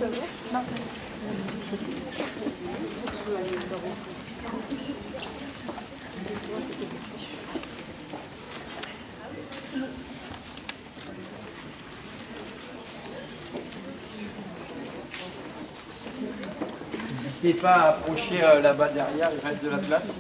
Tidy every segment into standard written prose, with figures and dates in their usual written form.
N'hésitez pas à approcher là-bas derrière, il reste de la place.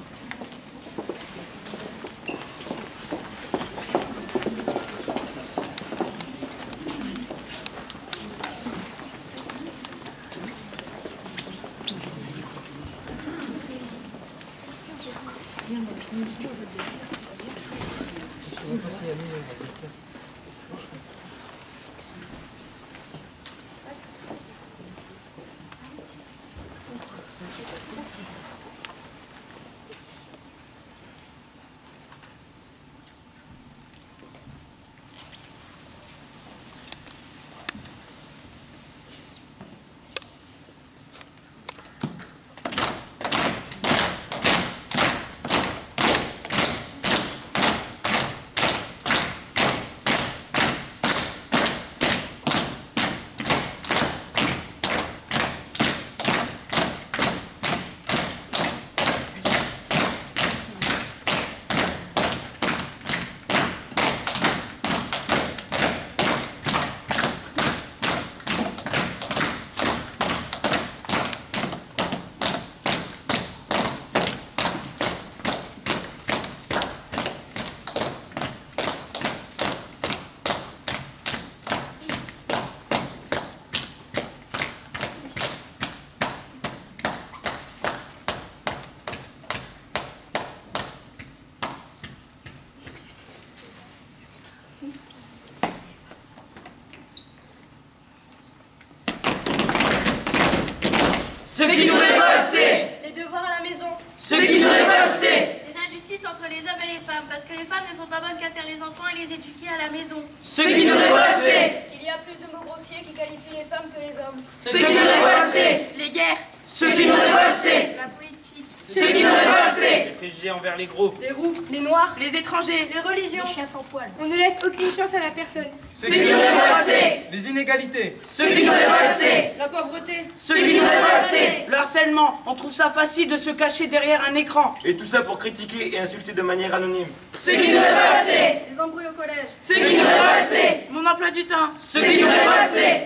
Ce qui nous révolte, c'est les devoirs à la maison. Ce qui nous révolte, c'est les injustices entre les hommes et les femmes, parce que les femmes ne sont pas bonnes qu'à faire les enfants et les éduquer à la maison. Ce qui nous révolte, c'est qu'il y a plus de mots grossiers qui qualifient les femmes que les hommes. Ce qui nous révolte, c'est les guerres. Ce qui nous révolte, c'est la politique. Ce qui nous révolte, c'est Les préjugés envers les gros. Les roux, les noirs, les étrangers, les religions, les chiens sans poil. On ne laisse aucune chance à la personne. Ce qui nous révolte, c'est Les inégalités. Ce qui nous révolte, c'est La pauvreté. Ce qui nous révolte, c'est Le harcèlement, on trouve ça facile de se cacher derrière un écran. Et tout ça pour critiquer et insulter de manière anonyme. Ce qui nous révolte, c'est Les embrouilles au collège. Ce qui nous révolte, c'est Mon emploi du temps. Ce qui nous révolte, c'est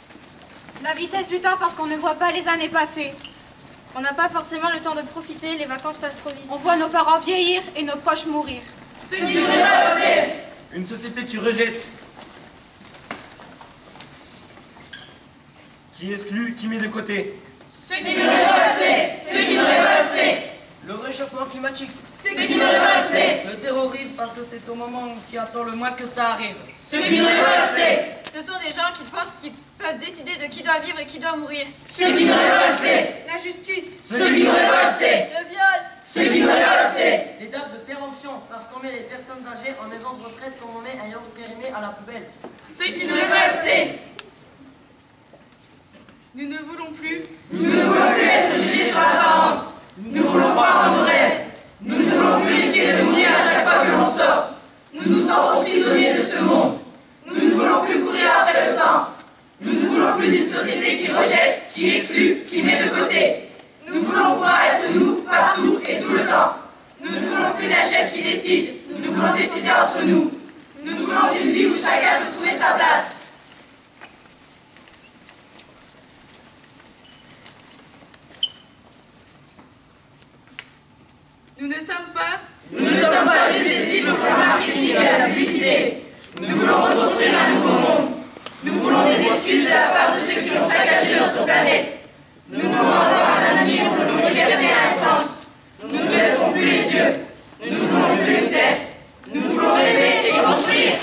La vitesse du temps parce qu'on ne voit pas les années passer. On n'a pas forcément le temps de profiter, les vacances passent trop vite. On voit nos parents vieillir et nos proches mourir. Ce qui nous révolte, c'est Une société qui rejette, qui exclut, qui met de côté. Ce qui nous révolte, c'est Ce qui nous révolte, c'est Le réchauffement climatique. Ce qui nous révolte, c'est Le terrorisme, parce que c'est au moment où on s'y attend le moins que ça arrive. Ce qui nous révolte, c'est Ce sont des gens qui pensent qu'ils peuvent décider de qui doit vivre et qui doit mourir. Ce qui nous révolte, c'est L'injustice, Ce qui nous révolte, c'est le viol, Ce qui nous révolte, c'est Les dates de péremption, parce qu'on met les personnes âgées en maison de retraite comme on met un yaourt périmé à la poubelle. Ce qui nous révolte, c'est Nous ne voulons plus. Nous ne voulons plus être jugés sur l'apparence. Nous voulons croire en nos rêves. Nous ne voulons plus risquer de mourir à chaque fois que l'on sort. Nous nous sentons prisonniers de ce monde. Nous ne voulons plus courir après le temps. Nous ne voulons plus d'une société qui rejette, qui exclut, qui met de côté. Nous voulons pouvoir être nous, partout et tout le temps. Nous ne voulons plus d'un chef qui décide. Nous voulons décider entre nous. Nous voulons une vie où chacun peut trouver sa place. Nous ne sommes pas. Nous ne sommes pas juste des cibles pour le marketing et la publicité. Nous voulons reconstruire un nouveau monde. Nous voulons des excuses de la part de ceux qui ont saccagé notre planète. Nous voulons avoir un avenir où nos libertés a un sens. Nous ne baisserons plus les yeux. Nous ne voulons plus nous taire. Nous voulons rêver et construire.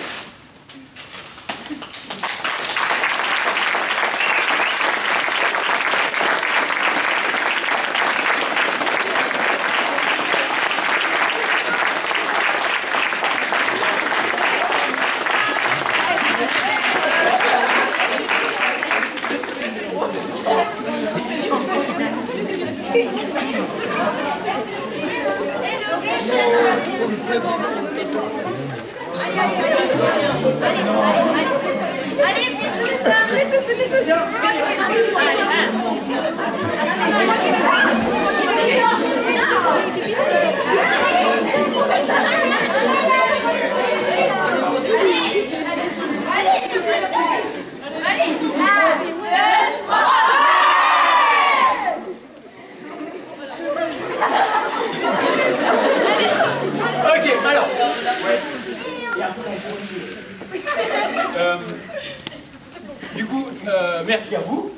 Allez, venez tous, venez tous. Du coup, merci à vous.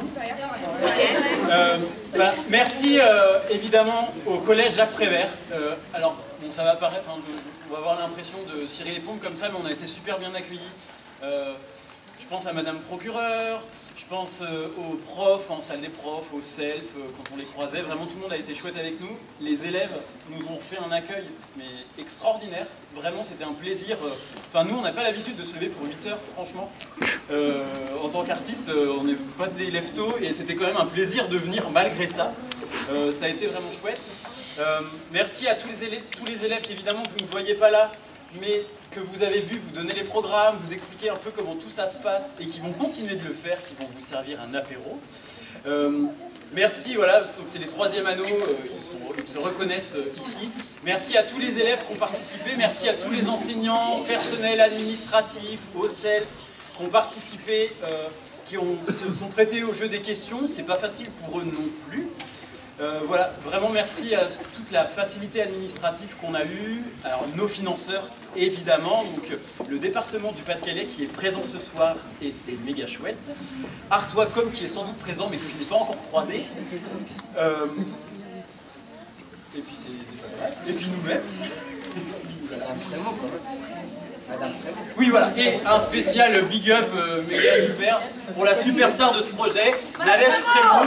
Merci évidemment au collège Jacques Prévert. Alors, bon, ça va paraître, hein, on va avoir l'impression de cirer les pompes comme ça, mais on a été super bien accueillis. Je pense à Madame Procureur, je pense aux profs, en salle des profs, aux self, quand on les croisait. Vraiment, tout le monde a été chouette avec nous. Les élèves nous ont fait un accueil mais extraordinaire. Vraiment, c'était un plaisir. Enfin, nous, on n'a pas l'habitude de se lever pour 8 heures, franchement. En tant qu'artiste, on n'est pas des lève-tôt et c'était quand même un plaisir de venir malgré ça. Ça a été vraiment chouette. Merci à tous les élèves qu'évidemment vous ne voyez pas là, mais que vous avez vu, vous donner les programmes, vous expliquer un peu comment tout ça se passe et qui vont continuer de le faire, qui vont vous servir un apéro. Merci, voilà, c'est les 3e anneaux, ils se reconnaissent ici. Merci à tous les élèves qui ont participé, merci à tous les enseignants, personnels administratifs, au self, qui ont participé, qui se sont prêtés au jeu des questions. C'est pas facile pour eux non plus. Voilà, vraiment merci à toute la facilité administrative qu'on a eue, alors nos financeurs évidemment, donc le département du Pas-de-Calais qui est présent ce soir et c'est méga chouette, Artois.com qui est sans doute présent mais que je n'ai pas encore croisé, et puis nous-mêmes, oui voilà, et un spécial big up méga super pour la superstar de ce projet, Nadège Frémaux.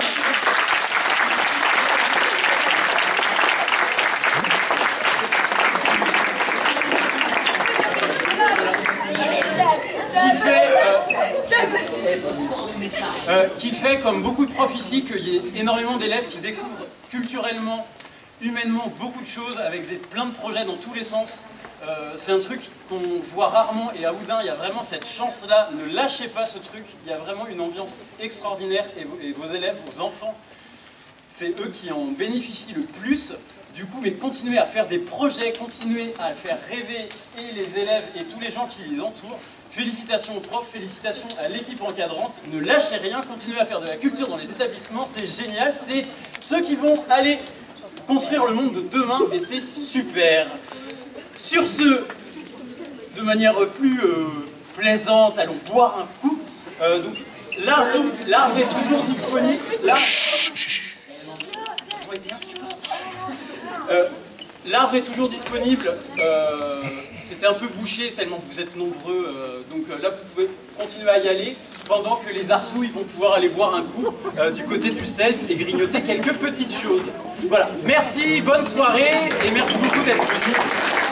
Qui fait, comme beaucoup de profs ici, qu'il y ait énormément d'élèves qui découvrent culturellement, humainement, beaucoup de choses, avec plein de projets dans tous les sens. C'est un truc qu'on voit rarement, et à Oudin, il y a vraiment cette chance-là. Ne lâchez pas ce truc, il y a vraiment une ambiance extraordinaire, et vos élèves, vos enfants, c'est eux qui en bénéficient le plus. Du coup, mais continuez à faire des projets, continuez à faire rêver et les élèves et tous les gens qui les entourent. Félicitations aux profs, félicitations à l'équipe encadrante. Ne lâchez rien, continuez à faire de la culture dans les établissements, c'est génial. C'est ceux qui vont aller construire le monde de demain et c'est super. Sur ce, de manière plus plaisante, allons boire un coup. Donc, l'arbre est toujours disponible. Ils ont été insupportables. L'arbre est toujours disponible, c'était un peu bouché tellement vous êtes nombreux, donc là vous pouvez continuer à y aller pendant que les arceaux ils vont pouvoir aller boire un coup du côté du self et grignoter quelques petites choses. Voilà, merci, bonne soirée et merci beaucoup d'être venus.